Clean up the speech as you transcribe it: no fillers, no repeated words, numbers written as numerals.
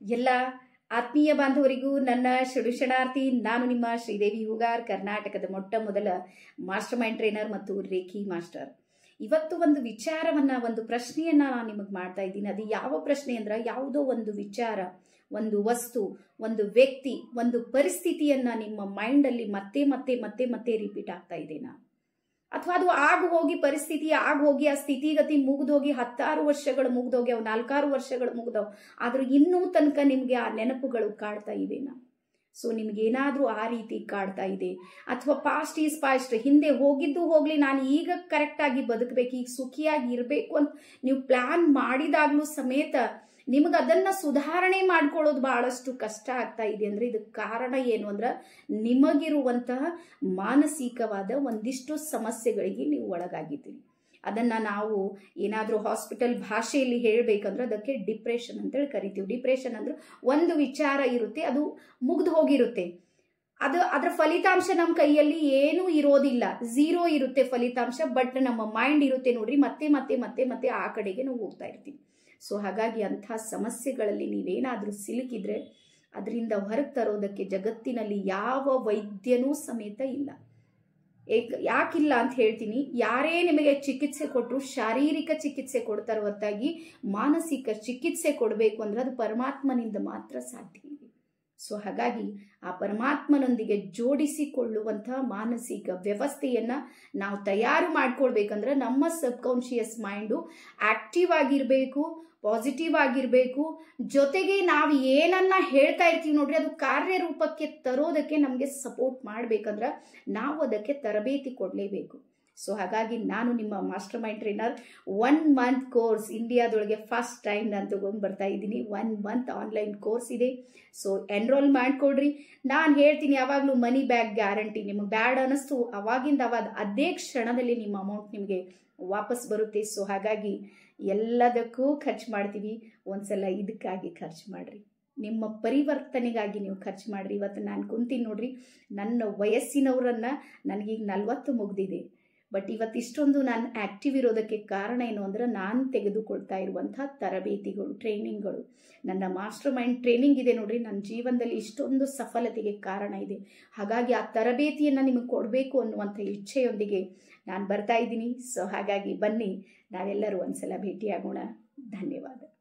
ಎಲ್ಲ ಆತ್ಮೀಯ ಬಾಂಧವರಿಗೂ ನನ್ನ ಶುಡುಶಣಾರ್ಥಿ. ನಾನು ನಿಮ್ಮ ಶ್ರೀದೇವಿ ಹೂಗಾರ್, ಕರ್ನಾಟಕದ ಮೊಟ್ಟ ಮೊದಲ ಮಾಸ್ಟರ್ ಮೈಂಡ್ ಟ್ರೈನರ್ ಮತ್ತು ರೇಖಿ ಮಾಸ್ಟರ್. ಇವತ್ತು ಒಂದು ವಿಚಾರವನ್ನ, ಒಂದು ಪ್ರಶ್ನೆಯನ್ನ ನಾನು ನಿಮಗೆ ಮಾಡ್ತಾ ಇದ್ದೀನಿ. ಅದು ಯಾವ ಪ್ರಶ್ನೆ ಅಂದ್ರೆ, ಯಾವುದೋ ಒಂದು ವಿಚಾರ, ಒಂದು ವಸ್ತು, ಒಂದು ವ್ಯಕ್ತಿ, ಒಂದು ಪರಿಸ್ಥಿತಿಯನ್ನ ನಿಮ್ಮ ಮೈಂಡ್ ಅಲ್ಲಿ ಮತ್ತೆ ಮತ್ತೆ ಮತ್ತೆ ಮತ್ತೆ ರಿಪೀಟ್ ಆಗ್ತಾ ಇದೆನಾ? ಅಥವಾ ಅದು ಹೋಗಿ ಪರಿಸ್ಥಿತಿ ಹೋಗಿ ಆ ಸ್ಥಿತಿಗತಿ ಮುಗಿದೋಗಿ 16 ವರ್ಷಗಳು ಮುಗ್ದೋಗಿ, ಅವು 4 ವರ್ಷಗಳು ಮುಗ್ದವು, ಆದ್ರೂ ಇನ್ನೂ ತನಕ ನಿಮ್ಗೆ ಆ ನೆನಪುಗಳು ಕಾಡ್ತಾ ಇವೆನಾ? ಸೊ ನಿಮ್ಗೇನಾದ್ರೂ ಆ ರೀತಿ ಕಾಡ್ತಾ ಇದೆ, ಅಥವಾ ಪಾಸ್ಟ್ ಈಸ್ ಪಾಸ್ಟ್, ಹಿಂದೆ ಹೋಗಿದ್ದು ಹೋಗ್ಲಿ, ನಾನು ಈಗ ಕರೆಕ್ಟ್ ಆಗಿ ಬದುಕಬೇಕು, ಈಗ ಸುಖಿಯಾಗಿ ಇರಬೇಕು ಅಂತ ನೀವು ಪ್ಲಾನ್ ಮಾಡಿದಾಗ್ಲೂ ಸಮೇತ ನಿಮಗೆ ಅದನ್ನ ಸುಧಾರಣೆ ಮಾಡ್ಕೊಳ್ಳೋದು ಬಹಳಷ್ಟು ಕಷ್ಟ ಆಗ್ತಾ ಇದೆ ಅಂದ್ರೆ, ಇದಕ್ಕೆ ಕಾರಣ ಏನು ಅಂದ್ರೆ, ನಿಮಗಿರುವಂತಹ ಮಾನಸಿಕವಾದ ಒಂದಿಷ್ಟು ಸಮಸ್ಯೆಗಳಿಗೆ ನೀವು ಒಳಗಾಗಿದ್ದೀರಿ. ಅದನ್ನ ನಾವು ಏನಾದ್ರೂ ಹಾಸ್ಪಿಟಲ್ ಭಾಷೆಯಲ್ಲಿ ಹೇಳ್ಬೇಕಂದ್ರೆ ಅದಕ್ಕೆ ಡಿಪ್ರೆಷನ್ ಅಂತೇಳಿ ಕರಿತೀವಿ. ಡಿಪ್ರೆಷನ್ ಅಂದ್ರೆ ಒಂದು ವಿಚಾರ ಇರುತ್ತೆ, ಅದು ಮುಗ್ದು ಹೋಗಿರುತ್ತೆ, ಅದರ ಫಲಿತಾಂಶ ನಮ್ಮ ಕೈಯಲ್ಲಿ ಏನೂ ಇರೋದಿಲ್ಲ, ಝೀರೋ ಇರುತ್ತೆ ಫಲಿತಾಂಶ. ಬಟ್ ನಮ್ಮ ಮೈಂಡ್ ಇರುತ್ತೆ ನೋಡ್ರಿ, ಮತ್ತೆ ಮತ್ತೆ ಮತ್ತೆ ಮತ್ತೆ ಆ ಕಡೆಗೆ ನಾವು ಹೋಗ್ತಾ ಇರ್ತೀವಿ. ಸೊ ಹಾಗಾಗಿ ಅಂಥ ಸಮಸ್ಯೆಗಳಲ್ಲಿ ನೀವೇನಾದ್ರೂ ಸಿಲುಕಿದ್ರೆ ಅದರಿಂದ ಹೊರಗೆ ತರೋದಕ್ಕೆ ಜಗತ್ತಿನಲ್ಲಿ ಯಾವ ವೈದ್ಯನೂ ಸಮೇತ ಇಲ್ಲ. ಯಾಕಿಲ್ಲ ಅಂತ ಹೇಳ್ತೀನಿ. ಯಾರೇ ನಿಮಗೆ ಚಿಕಿತ್ಸೆ ಕೊಟ್ಟರು ಶಾರೀರಿಕ ಚಿಕಿತ್ಸೆ ಕೊಡ್ತಾರ ಹೊರತಾಗಿ ಮಾನಸಿಕ ಚಿಕಿತ್ಸೆ ಕೊಡಬೇಕು ಅಂದ್ರೆ ಅದು ಪರಮಾತ್ಮನಿಂದ ಮಾತ್ರ ಸಾಧ್ಯ ಇದೆ. ಸೊ ಹಾಗಾಗಿ ಆ ಪರಮಾತ್ಮನೊಂದಿಗೆ ಜೋಡಿಸಿಕೊಳ್ಳುವಂತಹ ಮಾನಸಿಕ ವ್ಯವಸ್ಥೆಯನ್ನ ನಾವು ತಯಾರು ಮಾಡ್ಕೊಳ್ಬೇಕಂದ್ರೆ ನಮ್ಮ ಸಬ್ ಕಾನ್ಶಿಯಸ್ ಮೈಂಡು ಆಕ್ಟಿವ್ ಆಗಿರ್ಬೇಕು, ಪಾಸಿಟಿವ್ ಆಗಿರ್ಬೇಕು. ಜೊತೆಗೆ ನಾವು ಏನನ್ನ ಹೇಳ್ತಾ ಇರ್ತೀವಿ ನೋಡ್ರಿ, ಅದು ಕಾರ್ಯರೂಪಕ್ಕೆ ತರೋದಕ್ಕೆ ನಮಗೆ ಸಪೋರ್ಟ್ ಮಾಡ್ಬೇಕಂದ್ರೆ ನಾವು ಅದಕ್ಕೆ ತರಬೇತಿ ಕೊಡಲೇಬೇಕು. ಸೊ ಹಾಗಾಗಿ ನಾನು ನಿಮ್ಮ master mind trainer 1 month course ಇಂಡಿಯಾದೊಳಗೆ ಫಸ್ಟ್ ಟೈಮ್ ನಾನು ತಗೊಂಡು ಬರ್ತಾ ಇದ್ದೀನಿ. 1 ಮಂತ್ ಆನ್ಲೈನ್ ಕೋರ್ಸ್ ಇದೆ. ಸೊ ಎನ್ರೋಲ್ ಮಾಡ್ಕೊಡ್ರಿ. ನಾನು ಹೇಳ್ತೀನಿ ಯಾವಾಗಲೂ ಮನಿ ಬ್ಯಾಕ್ ಗ್ಯಾರಂಟಿ. ನಿಮಗೆ ಬ್ಯಾಡ್ ಅನ್ನಿಸ್ತು ಅವಾಗಿಂದ ಅದೇ ಕ್ಷಣದಲ್ಲಿ ನಿಮ್ಮ ಅಮೌಂಟ್ ನಿಮಗೆ ವಾಪಸ್ ಬರುತ್ತೆ. ಸೊ ಹಾಗಾಗಿ ಎಲ್ಲದಕ್ಕೂ ಖರ್ಚು ಮಾಡ್ತೀವಿ, ಒಂದ್ಸಲ ಇದಕ್ಕಾಗಿ ಖರ್ಚು ಮಾಡ್ರಿ, ನಿಮ್ಮ ಪರಿವರ್ತನೆಗಾಗಿ ನೀವು ಖರ್ಚು ಮಾಡ್ರಿ. ಇವತ್ತು ನಾನು ಕುಂತೀನಿ ನೋಡ್ರಿ, ನನ್ನ ವಯಸ್ಸಿನವರನ್ನ, ನನಗೀಗ 40 ಮುಗ್ದಿದೆ, ಬಟ್ ಇವತ್ತು ಇಷ್ಟೊಂದು ನಾನು ಆಕ್ಟಿವ್ ಇರೋದಕ್ಕೆ ಕಾರಣ ಏನು ಅಂದ್ರೆ, ನಾನು ತೆಗೆದುಕೊಳ್ತಾ ಇರುವಂತಹ ತರಬೇತಿಗಳು, ಟ್ರೈನಿಂಗ್ಗಳು, ನನ್ನ ಮಾಸ್ಟರ್ ಮೈಂಡ್ ಟ್ರೈನಿಂಗ್ ಇದೆ ನೋಡ್ರಿ, ನನ್ನ ಜೀವನದಲ್ಲಿ ಇಷ್ಟೊಂದು ಸಫಲತೆಗೆ ಕಾರಣ ಇದೆ. ಹಾಗಾಗಿ ಆ ತರಬೇತಿಯನ್ನು ನಿಮಗೆ ಕೊಡಬೇಕು ಅನ್ನುವಂಥ ಇಚ್ಛೆಯೊಂದಿಗೆ ನಾನು ಬರ್ತಾ ಇದ್ದೀನಿ. ಸೊ ಹಾಗಾಗಿ ಬನ್ನಿ, ನಾವೆಲ್ಲರೂ ಒಂದ್ಸಲ ಭೇಟಿಯಾಗೋಣ. ಧನ್ಯವಾದ.